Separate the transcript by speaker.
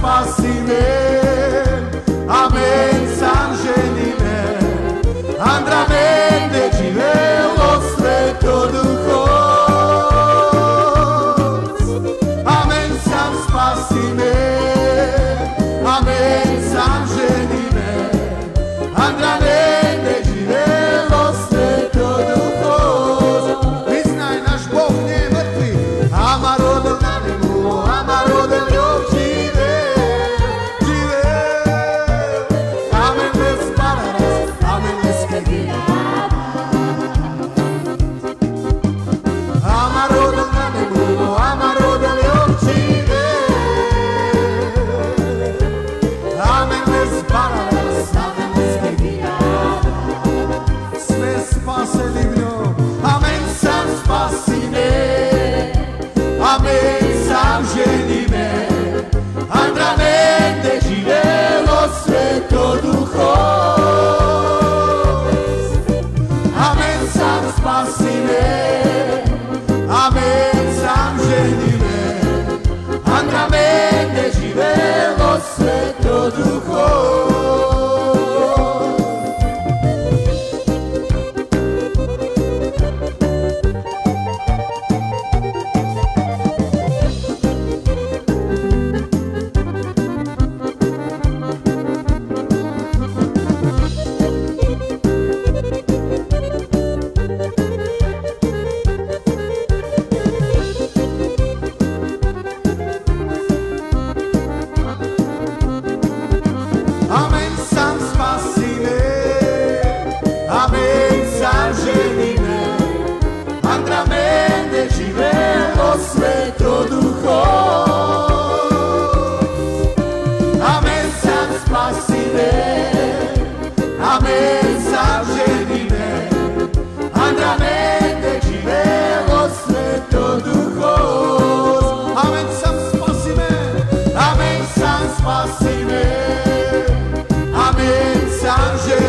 Speaker 1: spasíme, amen sam ženíme, andramente živelo sveto duhoc. Amen sam spasíme, amen sam ženíme, andramente živelo sveto duhoc. Vyznaj, náš Boh nie je mŕtvy, ama rodil na nebu, ama rodil ňou živé. Amen bez pararaz, amen bez kegina. Ama rodil na nebu, ama rodil ňou živé. Amen bez pararaz, amen bez kegina. Sme spasení v ňom, amen sam spasíme, amen sam ženíme, andramente živelo sveto duhoc. Amen sam spasíme, amen sam ženíme, andramente živelo sveto duhoc. Amen sam spasíme, amen sam ženíme, andramente živelo sveto duhoc. Amen sam spasíme, amen sam ženíme, andramente živelo sveto duhoc. Amen sam spasíme, amen sam spasíme, amen sam ženíme,